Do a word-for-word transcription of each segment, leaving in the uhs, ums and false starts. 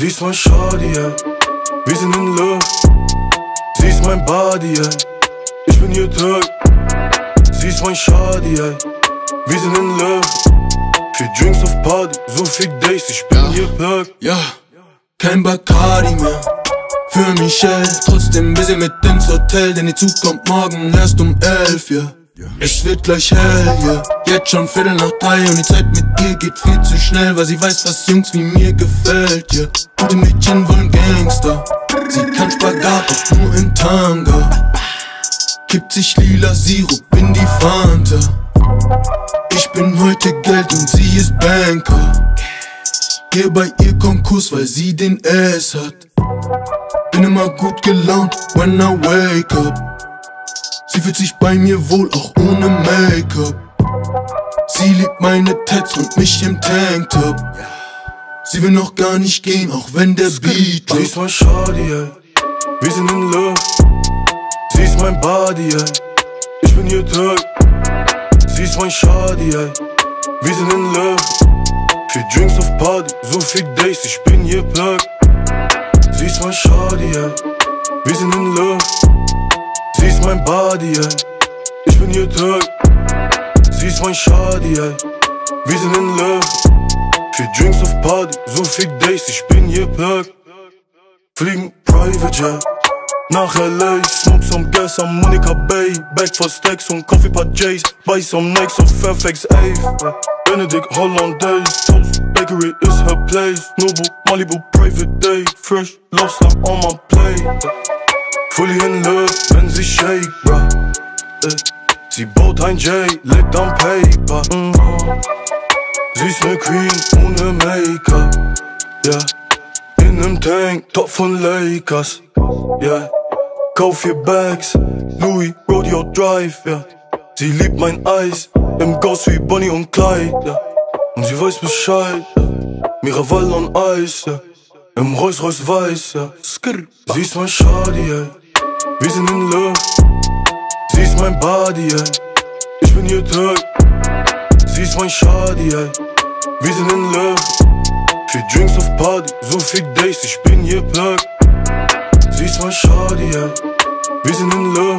Sie ist mein Shawty, ey. Wir sind in Love. Sie ist mein Body, ey. Ich bin ihr Tag. Sie ist mein Shawty, ey. Wir sind in Love. Viel Drinks auf Party, so viel Days, ich bin ja, ihr Plug. Ja, kein Bacardi mehr für Michelle. Trotzdem will sie mit ins Hotel, denn die Zug kommt morgen erst um elf, ja. Es wird gleich hell, ja. Yeah. Jetzt schon Viertel nach drei und die Zeit mit ihr geht viel zu schnell, weil sie weiß, was Jungs wie mir gefällt, ja. Yeah. Gute Mädchen wollen Gangster. Sie kann Spagat, auch nur in Tanga. Kippt sich lila Sirup in die Fanta. Ich bin heute Geld und sie ist Banker. Geh bei ihr Konkurs, weil sie den Ass hat. Bin immer gut gelaunt, when I wake up. Sie fühlt sich bei mir wohl, auch ohne Make-up. Sie liebt meine Tats und mich im Tanktop. Sie will noch gar nicht gehen, auch wenn der Beat droppt. Sie ist mein Shawty, ey. Wir sind in Love. Sie ist mein Body, ey. Ich bin ihr Tag. Sie ist mein Shawty, ey. Wir sind in Love. Viel Drinks auf Party, so viel Days, ich bin ihr Plug. Sie ist mein Shawty, ey. Wir sind in Love. Sie ist mein Body, ey. Ich bin ihr Tag. Sie ist mein Shawty, ey. Wir sind in Love. Viel Drinks auf Party, so viel Days, ich bin ihr Plug. Fliegen Private Jet nach L A, smoke some gas am Monica Bay. Back for stacks und Coffee paar J's. Buy some Nikes auf Fairfax Ave. Benedict Hollandaise, Toast Bakery is her place. Noble Malibu Private Day, fresh lobster on my plate. Fully in love, wenn sie shake, bruh. Ey. Sie baut ein J, legt am Paper. mm. Sie ist ne Queen ohne Make-up, yeah. In nem Tank, top von Lakers, yeah. Kauf vier Bags, Louis Rodeo Drive, yeah. Sie liebt mein Eis, im Ghost wie Bonnie und Clyde, yeah. Und sie weiß Bescheid, yeah. Miraval on Eis, yeah. Im Rolls Royce Weiß, yeah. Skr. Sie ist mein Shawty, ey. Wir sind in Love. Sie ist mein Body, ey. Ich bin ihr Tag. Sie ist mein Shawty, ey. Wir sind in Love. Viel Drinks auf Party, so viel Days, ich bin ihr Plug. Sie ist mein Shawty, ey. Wir sind in Love.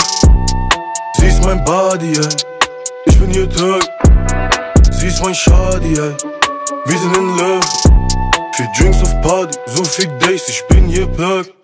Sie ist mein Body, ey. Ich bin ihr Tag. Sie ist mein Shawty, ey. Wir sind in Love. Viel Drinks auf Party, so viel Days, ich bin ihr Plug.